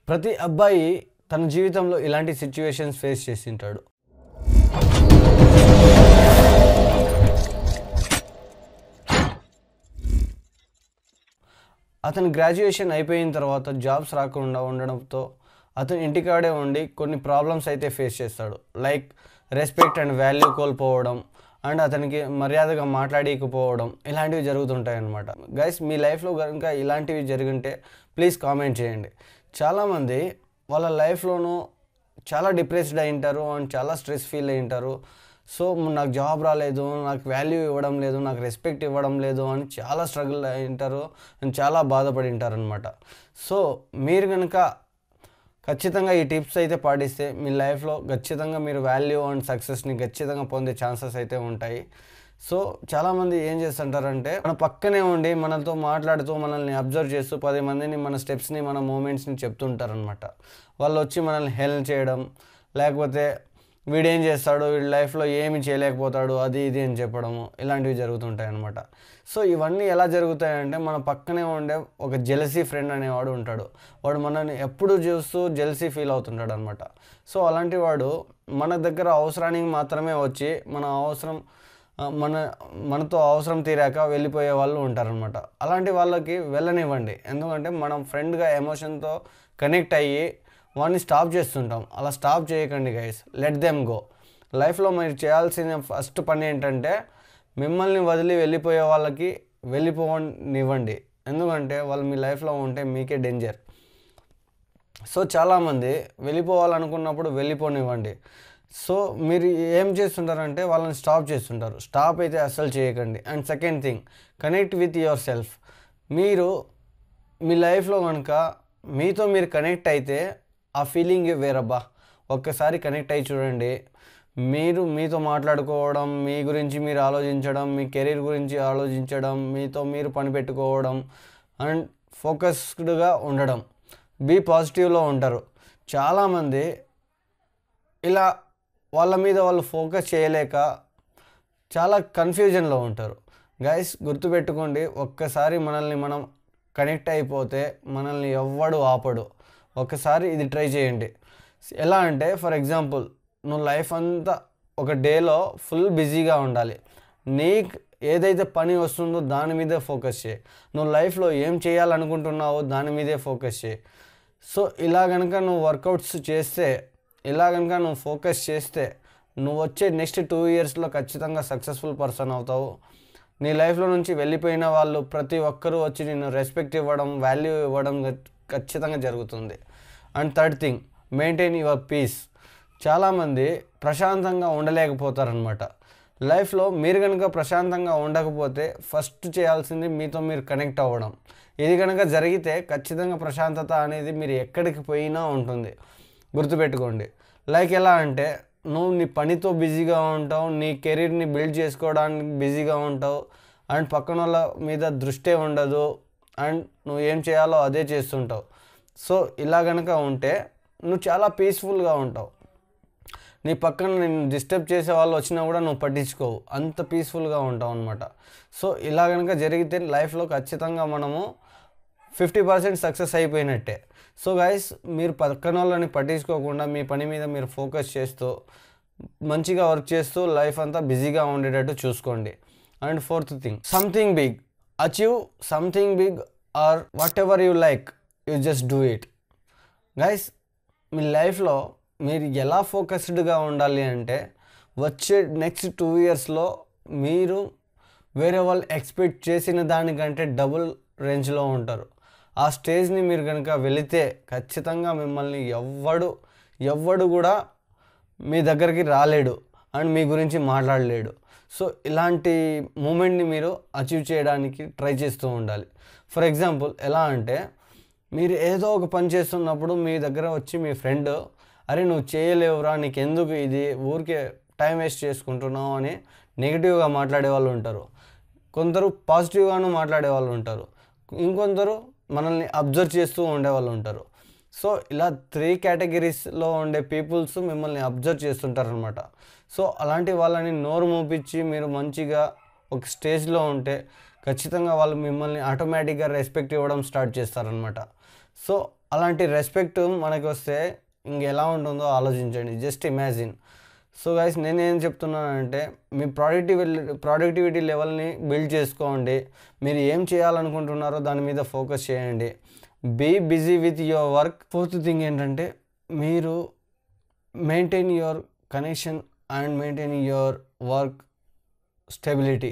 ప్రతి అబ్బాయి తన జీవితంలో ఇలాంటి సిచ్యువేషన్స్ ఫేస్ చేసి ఉంటాడు. అతను గ్రాడ్యుయేషన్ అయిపోయిన తర్వాత జాబ్స్ రాకుండా ఉండడంతో అతను ఇంటికాడే ఉండి కొన్ని ప్రాబ్లమ్స్ అయితే ఫేస్ చేస్తాడు. లైక్ రెస్పెక్ట్ అండ్ వాల్యూ కోల్పోవడం అండ్ అతనికి మర్యాదగా మాట్లాడకపోవడం ఇలాంటివి జరుగుతుంటాయి అన్నమాట. గైస్, మీ లైఫ్లో కనుక ఇలాంటివి జరిగింటే ప్లీజ్ కామెంట్ చేయండి. చాలామంది వాళ్ళ లైఫ్లోనూ చాలా డిప్రెస్డ్ అయి ఉంటారు అండ్ చాలా స్ట్రెస్ ఫీల్ అయి ఉంటారు. సో నాకు జాబ్ రాలేదు, నాకు వాల్యూ ఇవ్వడం లేదు, నాకు రెస్పెక్ట్ ఇవ్వడం లేదు అని చాలా స్ట్రగుల్ అయి ఉంటారు అండ్ చాలా బాధపడి ఉంటారు అనమాట. సో మీరు కనుక ఖచ్చితంగా ఈ టిప్స్ అయితే పాటిస్తే మీ లైఫ్లో ఖచ్చితంగా మీరు వాల్యూ అండ్ సక్సెస్ని ఖచ్చితంగా పొందే ఛాన్సెస్ అయితే ఉంటాయి. సో చాలామంది ఏం చేస్తుంటారంటే మన పక్కనే ఉండి మనతో మాట్లాడుతూ మనల్ని అబ్జర్వ్ చేస్తూ 10 మందిని మన స్టెప్స్ని మన మూమెంట్స్ని చెప్తుంటారనమాట. వాళ్ళు వచ్చి మనల్ని హెల్ప్ చేయడం, లేకపోతే వీడేం చేస్తాడు, వీడి లైఫ్లో ఏమి చేయలేకపోతాడు, అది ఇది అని చెప్పడము ఇలాంటివి జరుగుతుంటాయి అన్నమాట. సో ఇవన్నీ ఎలా జరుగుతాయంటే మన పక్కనే ఉండే ఒక జెలసీ ఫ్రెండ్ అనేవాడు ఉంటాడు. వాడు మనల్ని ఎప్పుడు చూస్తూ జెలసీ ఫీల్ అవుతుంటాడు అనమాట. సో అలాంటి వాడు మన దగ్గర అవసరానికి మాత్రమే వచ్చి మనతో అవసరం తీరాక వెళ్ళిపోయే వాళ్ళు ఉంటారనమాట. అలాంటి వాళ్ళకి వెళ్ళనివ్వండి. ఎందుకంటే మనం ఫ్రెండ్గా ఎమోషన్తో కనెక్ట్ అయ్యి వాడిని స్టాప్ చేస్తుంటాం. అలా స్టాప్ చేయకండి గైస్, లెట్ దెమ్ గో. లైఫ్లో మీరు చేయాల్సిన ఫస్ట్ పని ఏంటంటే మిమ్మల్ని వదిలి వెళ్ళిపోయే వాళ్ళకి వెళ్ళిపోనివ్వండి. ఎందుకంటే వాళ్ళు మీ లైఫ్లో ఉంటే మీకే డేంజర్. సో చాలామంది వెళ్ళిపోవాలనుకున్నప్పుడు వెళ్ళిపోనివ్వండి. సో మీరు ఏం చేస్తుంటారంటే వాళ్ళని స్టాప్ చేస్తుంటారు. స్టాప్ అయితే అస్సలు చేయకండి. And second thing, connect with your self. మీరు మీ లైఫ్లో కనుక మీతో మీరు కనెక్ట్ అయితే ఆ ఫీలింగ్ వేరబ్బా. ఒక్కసారి కనెక్ట్ అయ్యి చూడండి. మీరు మీతో మాట్లాడుకోవడం, మీ గురించి మీరు ఆలోచించడం, మీ కెరీర్ గురించి ఆలోచించడం, మీతో మీరు పని పెట్టుకోవడం అండ్ ఫోకస్డ్గా ఉండడం, బీ పాజిటివ్లో ఉంటారు. చాలామంది ఇలా వాళ్ళ మీద వాళ్ళు ఫోకస్ చేయలేక చాలా కన్ఫ్యూజన్లో ఉంటారు. గైస్, గుర్తుపెట్టుకోండి, ఒక్కసారి మనల్ని మనం కనెక్ట్ అయిపోతే మనల్ని ఎవ్వడు ఆపడు. ఒకసారి ఇది ట్రై చేయండి. ఎలా అంటే ఫర్ ఎగ్జాంపుల్, నువ్వు లైఫ్ అంతా ఒక డేలో ఫుల్ బిజీగా ఉండాలి. నీకు ఏదైతే పని వస్తుందో దాని మీదే ఫోకస్ చేయి. నువ్వు లైఫ్లో ఏం చేయాలనుకుంటున్నావో దాని మీదే ఫోకస్ చేయి. సో ఇలా కనుక నువ్వు వర్కౌట్స్ చేస్తే, ఇలా కనుక నువ్వు ఫోకస్ చేస్తే నువ్వు వచ్చే నెక్స్ట్ 2 ఇయర్స్లో ఖచ్చితంగా సక్సెస్ఫుల్ పర్సన్ అవుతావు. నీ లైఫ్లో నుంచి వెళ్ళిపోయిన వాళ్ళు ప్రతి ఒక్కరూ వచ్చి నిన్ను రెస్పెక్ట్ ఇవ్వడం, వాల్యూ ఇవ్వడం ఖచ్చితంగా జరుగుతుంది. And third thing, maintain your peace. చాలామంది ప్రశాంతంగా ఉండలేకపోతారనమాట. లైఫ్లో మీరు కనుక ప్రశాంతంగా ఉండకపోతే ఫస్ట్ చేయాల్సింది మీతో మీరు కనెక్ట్ అవ్వడం. ఇది కనుక జరిగితే ఖచ్చితంగా ప్రశాంతత అనేది మీరు ఎక్కడికి పోయినా ఉంటుంది. గుర్తుపెట్టుకోండి. లైక్ ఎలా అంటే నువ్వు నీ పనితో బిజీగా ఉంటావు, నీ కెరీర్ని బిల్డ్ చేసుకోవడానికి బిజీగా ఉంటావు అండ్ పక్కన వాళ్ళ మీద దృష్టి ఉండదు అండ్ నువ్వు ఏం చేయాలో అదే చేస్తుంటావు. సో ఇలా కనుక ఉంటే నువ్వు చాలా పీస్ఫుల్గా ఉంటావు. నీ పక్కన నేను డిస్టర్బ్ చేసే వాళ్ళు వచ్చినా కూడా నువ్వు పట్టించుకోవు, అంత పీస్ఫుల్గా ఉంటావు అనమాట. సో ఇలా కనుక జరిగితే లైఫ్లో ఖచ్చితంగా మనము 50% సక్సెస్ అయిపోయినట్టే. సో గైస్, మీరు పక్కన వాళ్ళని పట్టించుకోకుండా మీ పని మీద మీరు ఫోకస్ చేస్తూ మంచిగా వర్క్ చేస్తూ లైఫ్ అంతా బిజీగా ఉండేటట్టు చూసుకోండి. And fourth thing, something big. Achieve something big or whatever you like, you just do it. Guys, మీ లైఫ్లో మీరు ఎలా ఫోకస్డ్గా ఉండాలి అంటే వచ్చే నెక్స్ట్ 2 ఇయర్స్లో మీరు వేరే వాళ్ళు ఎక్స్పెక్ట్ చేసిన దానికంటే డబుల్ రేంజ్లో ఉంటారు. ఆ స్టేజ్ని మీరు కనుక వెళితే ఖచ్చితంగా మిమ్మల్ని ఎవ్వడు కూడా మీ దగ్గరికి రాలేడు అండ్ మీ గురించి మాట్లాడలేడు. సో ఇలాంటి మూమెంట్ని మీరు అచీవ్ చేయడానికి ట్రై చేస్తూ ఉండాలి. ఫర్ ఎగ్జాంపుల్ ఎలా అంటే మీరు ఏదో ఒక పని చేస్తున్నప్పుడు మీ దగ్గర వచ్చి మీ ఫ్రెండ్, అరే నువ్వు చేయలేవురా, నీకెందుకు ఇది, ఊరికే టైం వేస్ట్ చేసుకుంటున్నావు అని నెగిటివ్గా మాట్లాడే వాళ్ళు ఉంటారు. కొందరు పాజిటివ్గాను మాట్లాడే వాళ్ళు ఉంటారు. ఇంకొందరు మనల్ని అబ్జర్వ్ చేస్తూ ఉండేవాళ్ళు ఉంటారు. సో ఇలా 3 కేటగిరీస్లో ఉండే పీపుల్స్ మిమ్మల్ని అబ్జర్వ్ చేస్తుంటారనమాట. సో అలాంటి వాళ్ళని నోరు మూపించి మీరు మంచిగా ఒక స్టేజ్లో ఉంటే ఖచ్చితంగా వాళ్ళు మిమ్మల్ని ఆటోమేటిక్గా రెస్పెక్ట్ ఇవ్వడం స్టార్ట్ చేస్తారనమాట. సో అలాంటి రెస్పెక్ట్ మనకి వస్తే ఇంకెలా ఉంటుందో ఆలోచించండి. Just imagine. సో గైస్, నేనేం చెప్తున్నానంటే మీ ప్రొడక్టివిటీ లెవెల్ని బిల్డ్ చేసుకోండి. మీరు ఏం చేయాలనుకుంటున్నారో దాని మీద ఫోకస్ చేయండి. Be busy with your work. Fourth thing ఏంటంటే మీరు maintain your connection and maintain your work stability.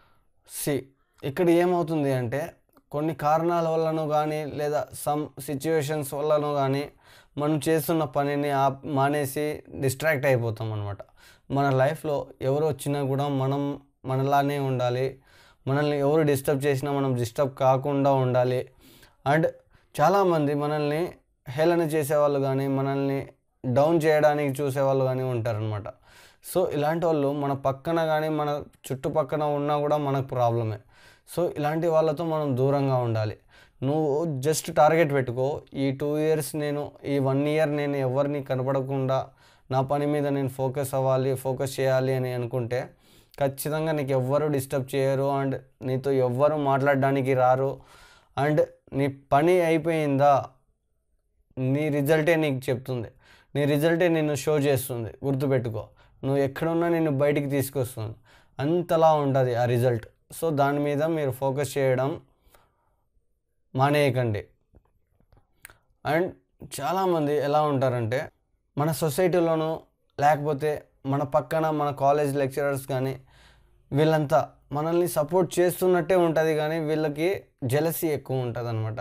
ఇక్కడ ఏమవుతుంది అంటే కొన్ని కారణాల వల్లనో కానీ లేదా సమ్ సిచ్యువేషన్స్ వల్లనో కానీ మనం చేస్తున్న పనిని మానేసి డిస్ట్రాక్ట్ అయిపోతాం అనమాట. మన లైఫ్లో ఎవరు వచ్చినా కూడా మనం మనలానే ఉండాలి. మనల్ని ఎవరు డిస్టర్బ్ చేసినా మనం డిస్టర్బ్ కాకుండా ఉండాలి. అండ్ చాలామంది మనల్ని హేళన చేసేవాళ్ళు కానీ మనల్ని డౌన్ చేయడానికి చూసేవాళ్ళు కానీ ఉంటారనమాట. సో ఇలాంటి వాళ్ళు మన పక్కన కానీ మన చుట్టుపక్కన ఉన్నా కూడా మనకు ప్రాబ్లమే. సో ఇలాంటి వాళ్ళతో మనం దూరంగా ఉండాలి. నువ్వు జస్ట్ టార్గెట్ పెట్టుకో, ఈ 2 ఇయర్స్ నేను, ఈ 1 ఇయర్ నేను ఎవరిని కనపడకుండా నా పని మీద నేను ఫోకస్ చేయాలి అని అనుకుంటే ఖచ్చితంగా నీకు ఎవ్వరు డిస్టర్బ్ చేయరు అండ్ నీతో ఎవ్వరు మాట్లాడడానికి రారు. అండ్ నీ పని అయిపోయిందా, నీ రిజల్టే నీకు చెప్తుంది, నీ రిజల్టే నిన్ను షో చేస్తుంది. గుర్తుపెట్టుకో, నువ్వు ఎక్కడున్నా నిన్ను బయటికి తీసుకొస్తుంది. అంతలా ఉంటుంది ఆ రిజల్ట్. సో దాని మీద మీరు ఫోకస్ చేయడం మానేయకండి. అండ్ చాలామంది ఎలా ఉంటారంటే మన సొసైటీలోనూ లేకపోతే మన పక్కన మన కాలేజ్ లెక్చరర్స్ కానీ వీళ్ళంతా మనల్ని సపోర్ట్ చేస్తున్నట్టే ఉంటుంది కానీ వీళ్ళకి జెలసీ ఎక్కువ ఉంటుంది అనమాట.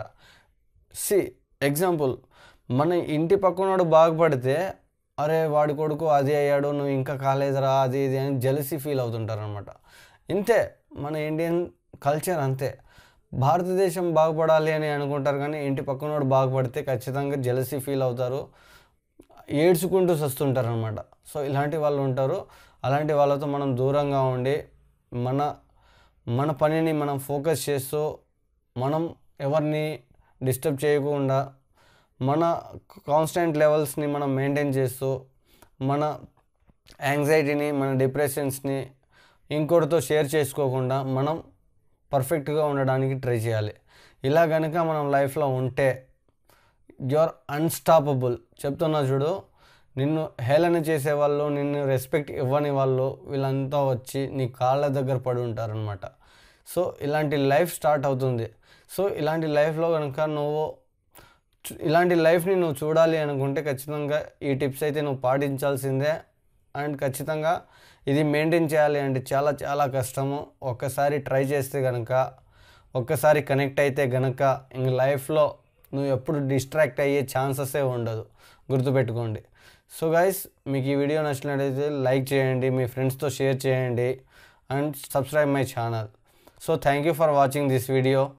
ఎగ్జాంపుల్, మన ఇంటి పక్కనోడు బాగుపడితే అరే వాడి కొడుకు అది అయ్యాడు, నువ్వు ఇంకా కాలేదురా, అది ఇది అని జెలసీ ఫీల్ అవుతుంటారు అనమాట. ఇంతే మన ఇండియన్ కల్చర్, అంతే. భారతదేశం బాగుపడాలి అని అనుకుంటారు కానీ ఇంటి పక్కనోడు బాగుపడితే ఖచ్చితంగా జెలసీ ఫీల్ అవుతారు, ఏడ్చుకుంటూ వస్తుంటారు అనమాట. సో ఇలాంటి వాళ్ళు ఉంటారు. అలాంటి వాళ్ళతో మనం దూరంగా ఉండి మన పనిని మనం ఫోకస్ చేస్తూ మనం ఎవరిని డిస్టర్బ్ చేయకుండా మన కాన్స్టెంట్ లెవెల్స్ని మనం మెయింటైన్ చేస్తూ మన యాంగ్జైటీని మన డిప్రెషన్స్ని ఇంకోటితో షేర్ చేసుకోకుండా మనం పర్ఫెక్ట్గా ఉండడానికి ట్రై చేయాలి. ఇలా కనుక మనం లైఫ్లో ఉంటే యూఆర్ అన్స్టాపబుల్. చెప్తున్నా చూడు, నిన్ను హేళన చేసేవాళ్ళు, నిన్ను రెస్పెక్ట్ ఇవ్వని వాళ్ళు వీళ్ళంతా వచ్చి నీ కాళ్ళ దగ్గర పడి ఉంటారనమాట. సో ఇలాంటి లైఫ్ స్టార్ట్ అవుతుంది. సో ఇలాంటి లైఫ్లో కనుక ఇలాంటి లైఫ్ని నువ్వు చూడాలి అనుకుంటే ఖచ్చితంగా ఈ టిప్స్ అయితే నువ్వు పాటించాల్సిందే. అండ్ ఖచ్చితంగా ఇది మెయింటైన్ చేయాలి అంటే చాలా చాలా కష్టము. ఒక్కసారి ట్రై చేస్తే కనుక, ఒక్కసారి కనెక్ట్ అయితే కనుక ఇంక లైఫ్లో నువ్వు ఎప్పుడు డిస్ట్రాక్ట్ అయ్యే ఛాన్సెసే ఉండదు. గుర్తుపెట్టుకోండి. సో గైస్, మీకు ఈ వీడియో నచ్చినట్లయితే లైక్ చేయండి, మీ ఫ్రెండ్స్తో షేర్ చేయండి and subscribe my channel. So thank you for watching this video.